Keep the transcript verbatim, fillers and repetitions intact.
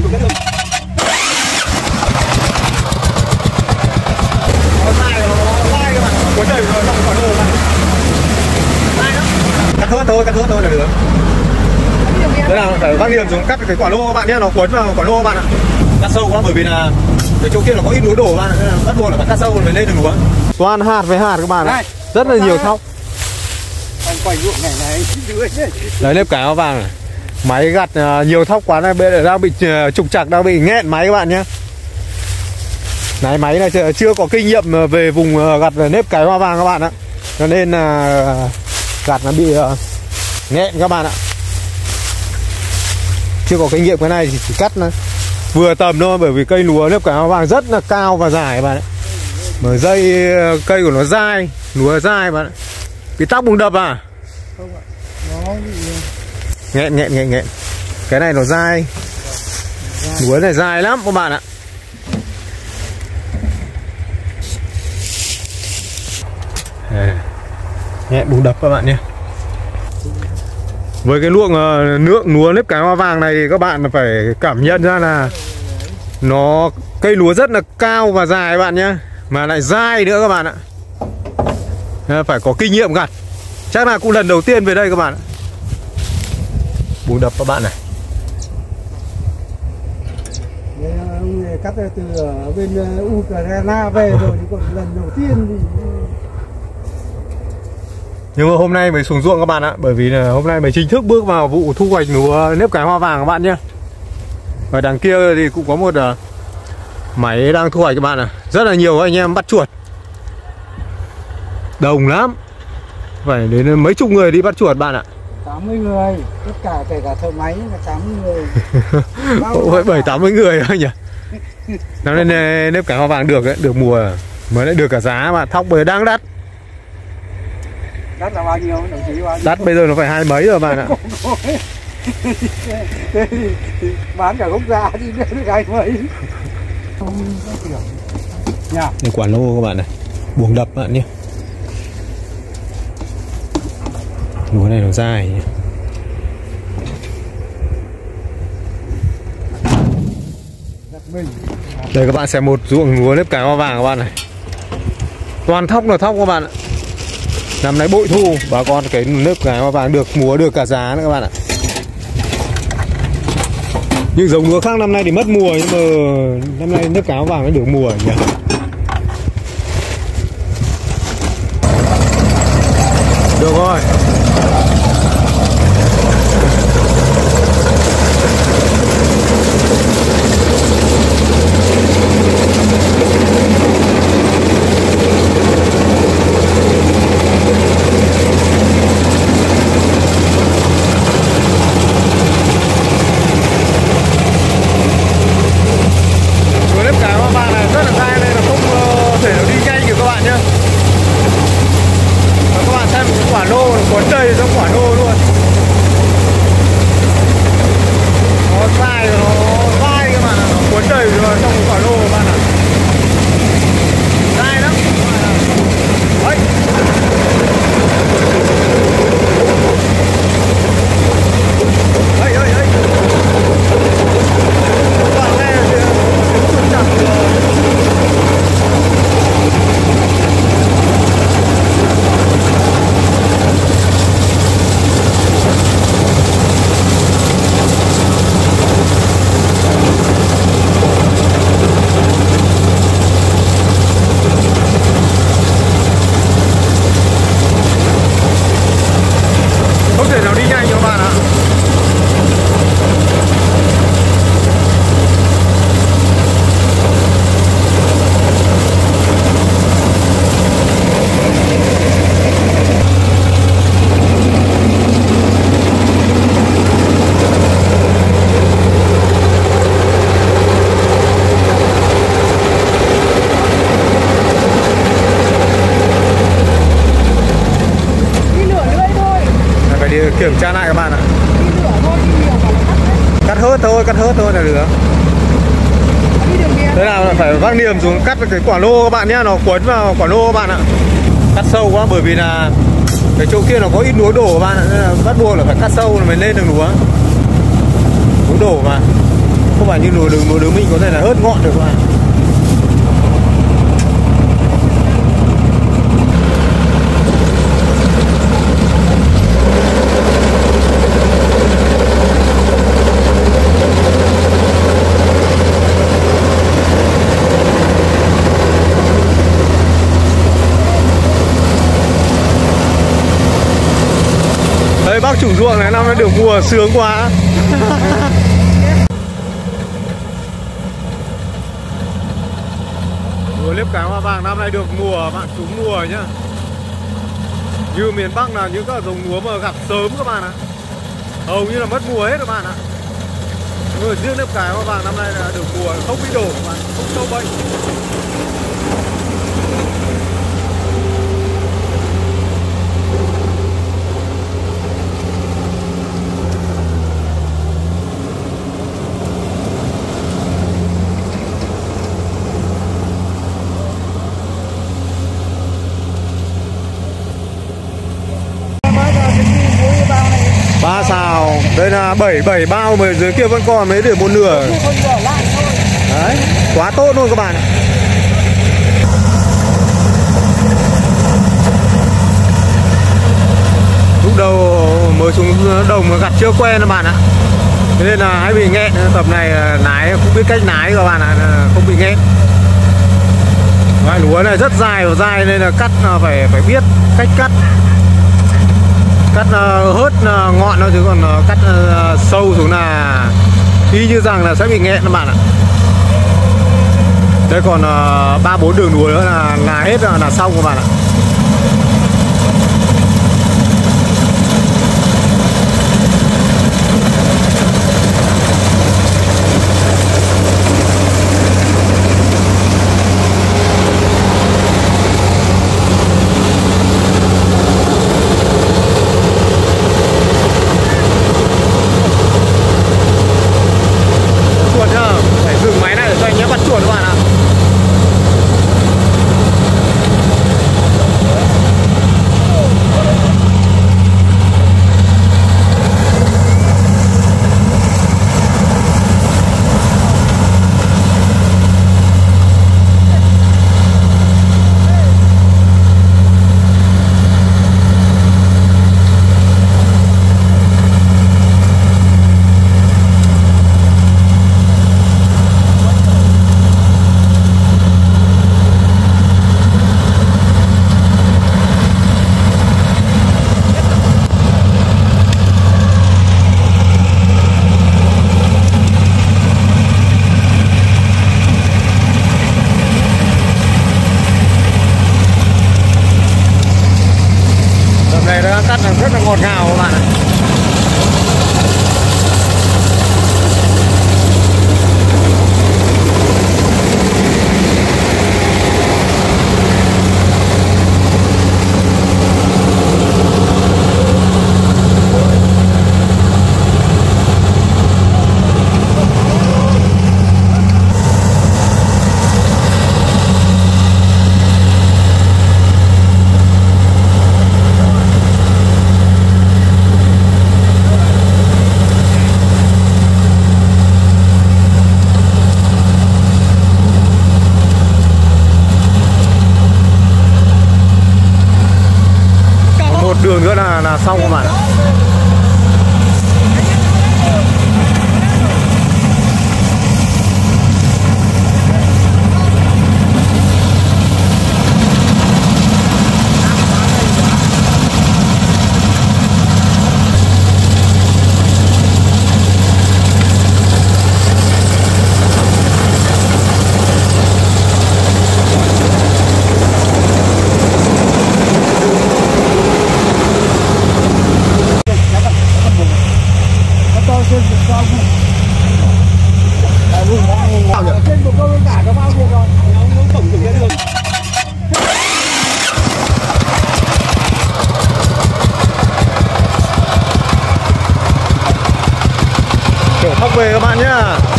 được cái đường. Nó dài nó dài các bạn, cuốn đầy rồi trong quả lô các bạn. Dài lắm. Cắt thớt thôi, cắt thớt thôi là được. Thế nào phải vác liềm xuống cắt cái quả lô các bạn nhé, nó cuốn vào quả lô các bạn ạ. Cắt sâu quá bởi vì là cái chỗ kia nó có ít núi đổ các bạn ạ, nên là bắt buộc là phải cắt sâu mới lên được lúa. Toàn hạt với hạt các bạn ạ. Rất là nhiều thóc. Quay ruộng này này. Đấy, nếp cái áo vàng này. Máy gặt uh, nhiều thóc quá này, bây giờ đang bị uh, trục trặc, đang bị nghẹn máy các bạn nhé. Này, máy này chưa, chưa có kinh nghiệm về vùng uh, gặt nếp cái hoa vàng các bạn ạ. Cho nên là uh, gặt nó bị uh, nghẹn các bạn ạ. Chưa có kinh nghiệm cái này thì chỉ cắt nó vừa tầm thôi, bởi vì cây lúa nếp cái hoa vàng rất là cao và dài các bạn ạ. Mà dây uh, cây của nó dai, lúa dai các bạn ạ. Bị tóc bùng đập à? Không ạ. Nó bị nghẹn nghẹn nghẹn nghẹn. Cái này nó dai. Lúa này dài lắm các bạn ạ. Nghẹn bùng đập các bạn nhé. Với cái luồng uh, nước lúa nếp cái hoa vàng này thì các bạn phải cảm nhận ra là nó cây lúa rất là cao và dài các bạn nhé, mà lại dai nữa các bạn ạ. Phải có kinh nghiệm gặt. Chắc là cũng lần đầu tiên về đây các bạn ạ. Bùng đập các bạn này. ông cắt từ ở bên Ukraine về rồi, thì còn lần đầu tiên thì... Nhưng mà hôm nay mới xuống ruộng các bạn ạ, bởi vì là hôm nay mới chính thức bước vào vụ thu hoạch lúa nếp cái hoa vàng các bạn nhé. Và đằng kia thì cũng có một uh, máy đang thu hoạch các bạn ạ. Rất là nhiều anh em bắt chuột. Đồng lắm. Phải đến mấy chục người đi bắt chuột bạn ạ. tám mươi người, tất cả kể cả thợ máy là tám mươi người. Ôi, bảy tám mươi người thôi nhỉ. Năm nay nếp cái hoa vàng được đấy, được mùa mới lại được cả giá mà thóc bây giờ đang đắt. Đắt là bao nhiêu? Đồng chí bao nhiêu? Đắt bây giờ nó phải hai mấy rồi bạn ạ. Bán cả gốc giá thì được hai mấy. Đây quả lô các bạn này, buồng đập bạn nhé. Lúa này nó dài nhỉ. Đây các bạn xem một ruộng lúa nếp cái hoa vàng các bạn này. Toàn thóc là thóc các bạn ạ. Năm nay bội thu, bà con cái nếp cái hoa vàng được mùa được cả giá nữa các bạn ạ. Nhưng giống lúa khác năm nay thì mất mùa, nhưng mà năm nay nếp cái hoa vàng nó được mùa nhỉ. Được rồi. Kiểm tra lại các bạn ạ. Cắt hớt thôi, cắt hớt thôi là được. Thế nào là phải vác niềm xuống cắt cái quả lô các bạn nhé, nó quấn vào quả lô các bạn ạ. Cắt sâu quá bởi vì là cái chỗ kia nó có ít núi đổ các bạn ạ, nên là bắt buộc là phải cắt sâu mới lên được lúa. Núi đổ mà. không phải như lúa đường lúa đường mình có thể là hớt ngọn được các bạn. Đấy, bác chủ ruộng này năm nay được mùa sướng quá. Lúa liếp cái hoa vàng năm nay được mùa, bạn trúng mùa nhá. Như miền Bắc là những các giống lúa mà gặt sớm các bạn ạ, hầu như là mất mùa hết các bạn ạ. Nhưng mà riêng liếp cái hoa vàng năm nay là được mùa, không bị đổ các bạn, không sâu bệnh. Ba xào, đây là bảy bảy bao mà dưới kia vẫn còn mấy để một nửa. Đấy, quá tốt luôn các bạn ạ. Lúc đầu mới xuống đồng mà gặt chưa quen các bạn ạ, thế nên là hay bị nghẹn. Tập này lái cũng biết cách lái các bạn ạ, không bị nghẹn. Loại lúa này rất dài và dài nên là cắt là phải phải biết cách cắt. Cắt uh, hớt uh, ngọn thôi, chứ còn uh, cắt uh, sâu xuống là y như rằng là sẽ bị nghẹn các bạn ạ. Đây còn ba bốn đường đuôi nữa là là hết là, là xong các bạn ạ. Phải dừng máy này để cho anh nhé bắt chuột các bạn ạ. Này nó cắt là rất là ngọt ngào các bạn ạ. Đường nữa là là xong các bạn ạ. Kiểu thóc về các bạn nhé.